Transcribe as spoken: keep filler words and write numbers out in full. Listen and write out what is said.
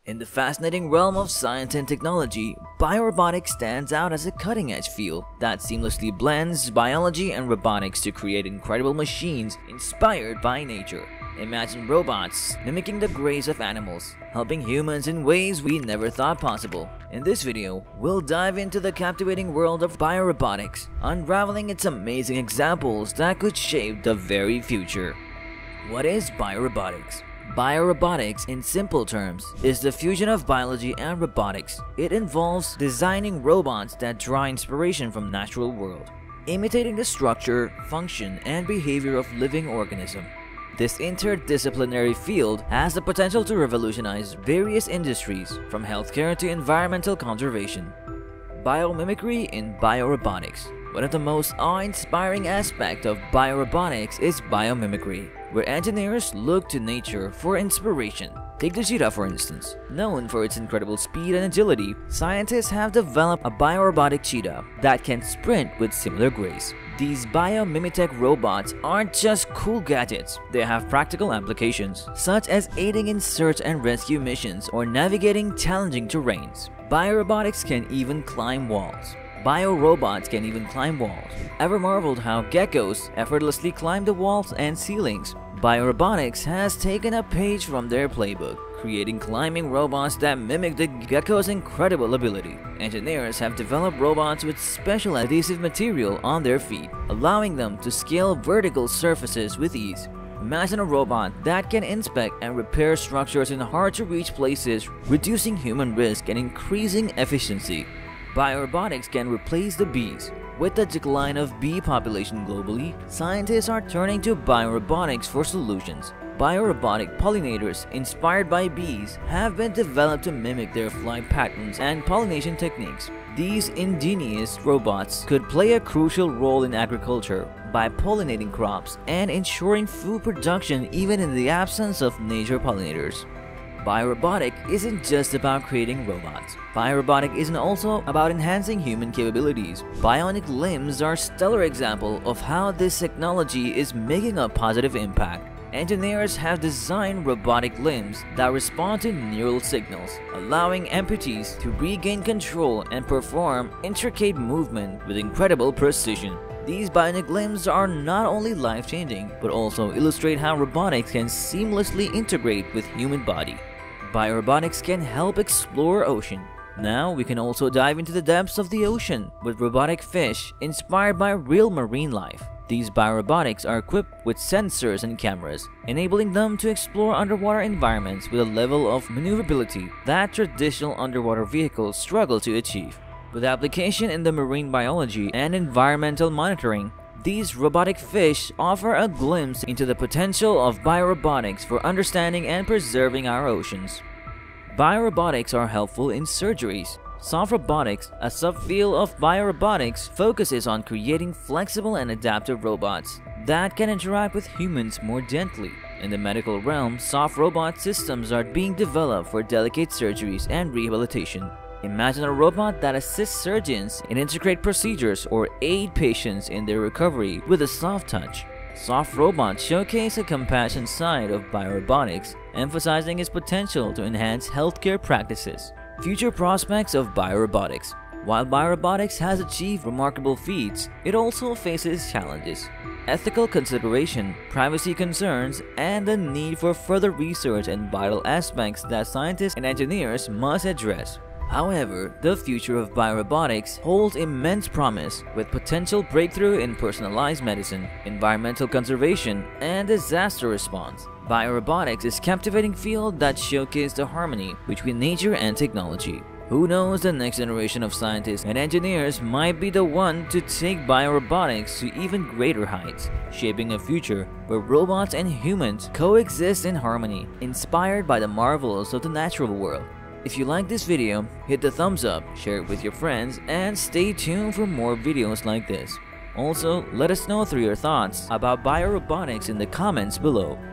In the fascinating realm of science and technology, Biorobotics stands out as a cutting-edge field that seamlessly blends biology and robotics to create incredible machines inspired by nature. Imagine robots mimicking the grace of animals, helping humans in ways we never thought possible. In this video, we'll dive into the captivating world of biorobotics, unraveling its amazing examples that could shape the very future. What is biorobotics? Biorobotics, in simple terms, is the fusion of biology and robotics. It involves designing robots that draw inspiration from the natural world, imitating the structure, function, and behavior of living organisms. This interdisciplinary field has the potential to revolutionize various industries, from healthcare to environmental conservation. Biomimicry in biorobotics. One of the most awe-inspiring aspects of biorobotics is biomimicry, where engineers look to nature for inspiration. Take the cheetah for instance. Known for its incredible speed and agility, scientists have developed a biorobotic cheetah that can sprint with similar grace. These biomimicry robots aren't just cool gadgets, they have practical applications, such as aiding in search and rescue missions or navigating challenging terrains. Biorobotics can even climb walls. Biorobots can even climb walls. Ever marveled how geckos effortlessly climb the walls and ceilings? Biorobotics has taken a page from their playbook, creating climbing robots that mimic the gecko's incredible ability. Engineers have developed robots with special adhesive material on their feet, allowing them to scale vertical surfaces with ease. Imagine a robot that can inspect and repair structures in hard-to-reach places, reducing human risk and increasing efficiency. Biorobotics can replace the bees. With the decline of bee population globally, scientists are turning to biorobotics for solutions. Biorobotic pollinators inspired by bees have been developed to mimic their flight patterns and pollination techniques. These ingenious robots could play a crucial role in agriculture by pollinating crops and ensuring food production even in the absence of nature pollinators. Biorobotic isn't just about creating robots. Biorobotic isn't also about enhancing human capabilities. Bionic limbs are a stellar example of how this technology is making a positive impact. Engineers have designed robotic limbs that respond to neural signals, allowing amputees to regain control and perform intricate movement with incredible precision. These bionic limbs are not only life-changing, but also illustrate how robotics can seamlessly integrate with human body. Biorobotics can help explore ocean. Now we can also dive into the depths of the ocean with robotic fish inspired by real marine life. These biorobotics are equipped with sensors and cameras, enabling them to explore underwater environments with a level of maneuverability that traditional underwater vehicles struggle to achieve. With application in the marine biology and environmental monitoring, these robotic fish offer a glimpse into the potential of biorobotics for understanding and preserving our oceans. Biorobotics are helpful in surgeries. Soft robotics, a subfield of biorobotics, focuses on creating flexible and adaptive robots that can interact with humans more gently. In the medical realm, soft robot systems are being developed for delicate surgeries and rehabilitation. Imagine a robot that assists surgeons in intricate procedures or aid patients in their recovery with a soft touch. Soft robots showcase a compassion side of biorobotics, emphasizing its potential to enhance healthcare practices. Future prospects of biorobotics. While biorobotics has achieved remarkable feats, it also faces challenges. Ethical consideration, privacy concerns, and the need for further research and vital aspects that scientists and engineers must address. However, the future of biorobotics holds immense promise, with potential breakthrough in personalized medicine, environmental conservation, and disaster response. Biorobotics is a captivating field that showcases the harmony between nature and technology. Who knows, the next generation of scientists and engineers might be the one to take biorobotics to even greater heights, shaping a future where robots and humans coexist in harmony, inspired by the marvels of the natural world. If you like this video, hit the thumbs up, share it with your friends, and stay tuned for more videos like this. Also, let us know through your thoughts about biorobotics in the comments below.